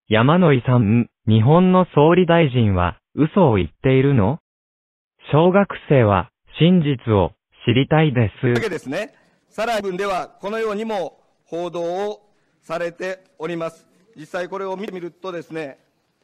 山野井さん、日本の総理大臣は嘘を言っているの？小学生は真実を知りたいです。 だけですね。さらに文ではこのようにも報道をされております。実際これを見てみるとですね、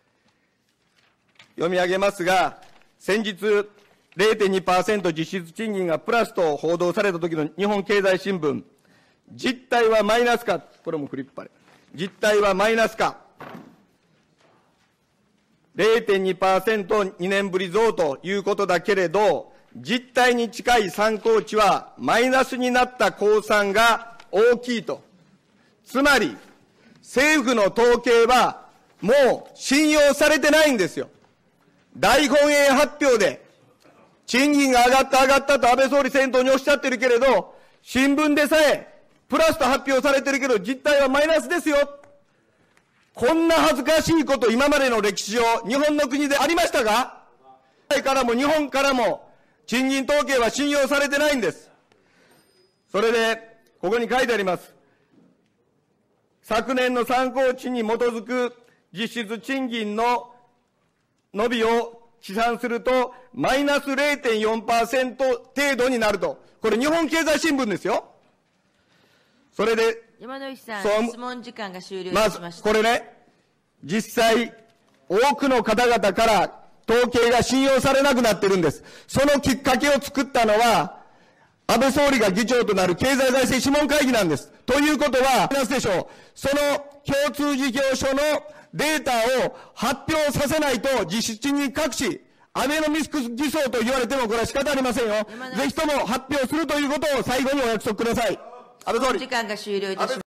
読み上げますが、先日 0.2% 実質賃金がプラスと報道された時の日本経済新聞、実態はマイナスか、これもフリップあれ、実態はマイナスか、0.2% 2年ぶり増ということだけれど、実態に近い参考値はマイナスになった公算が大きいと。つまり、政府の統計はもう信用されてないんですよ。大本営発表で、賃金が上がったと安倍総理先頭におっしゃってるけれど、新聞でさえプラスと発表されてるけど、実態はマイナスですよ。こんな恥ずかしいこと、今までの歴史上、日本の国でありましたか？世界からも日本からも、賃金統計は信用されてないんです。それで、ここに書いてあります。昨年の参考値に基づく実質賃金の伸びを試算すると、マイナス 0.4% 程度になると。これ日本経済新聞ですよ。それで、 山野井さん、質問時間が終了いたしました。 これね、実際、多くの方々から統計が信用されなくなってるんです。そのきっかけを作ったのは、安倍総理が議長となる経済財政諮問会議なんです。ということは、マイナスでしょう。その共通事業所のデータを発表させないと、実質に隠し、アベノミクス偽装と言われてもこれは仕方ありませんよ。ぜひとも発表するということを最後にお約束ください。 安倍総理。時間が終了いたします。